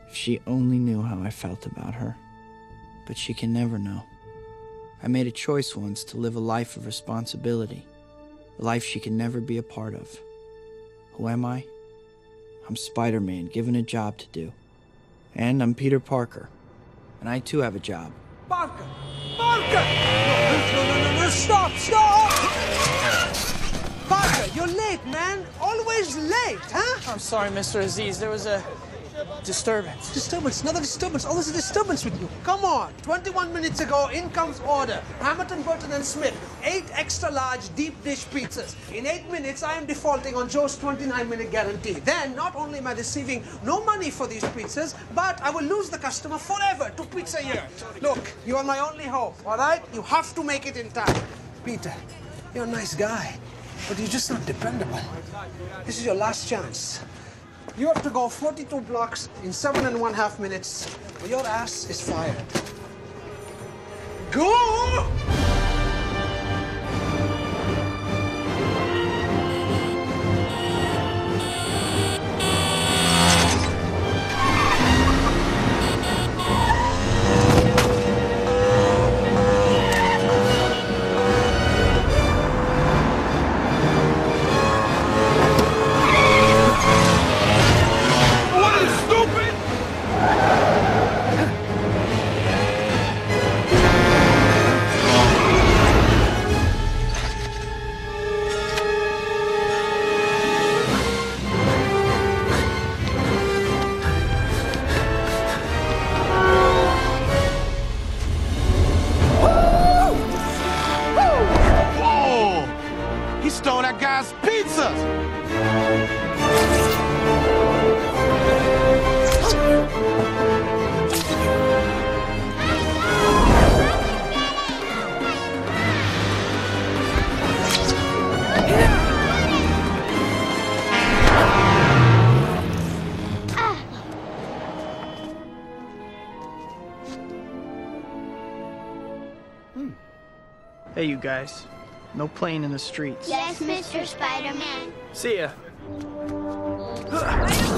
If she only knew how I felt about her. But she can never know. I made a choice once to live a life of responsibility. A life she can never be a part of. Who am I? I'm Spider-Man, given a job to do. And I'm Peter Parker. And I too have a job. Parker! Parker! No, stop! Parker, you're late, man. Always late, huh? I'm sorry, Mr. Aziz. There was a disturbance. Disturbance? Another disturbance. Always a disturbance with you. Come on. 21 minutes ago, in comes order. Hamilton, Burton, and Smith. 8 extra large deep dish pizzas. In 8 minutes, I am defaulting on Joe's 29-minute guarantee. Then, not only am I receiving no money for these pizzas, but I will lose the customer forever to Pizza Year. Look, you are my only hope, all right? You have to make it in time. Peter, you're a nice guy, but you're just not dependable. This is your last chance. You have to go 42 blocks in 7.5 minutes, or your ass is fired. Go! Stole that guy's pizzas! Hey, you guys. No playing in the streets. Yes, Mr. Spider-Man. See ya.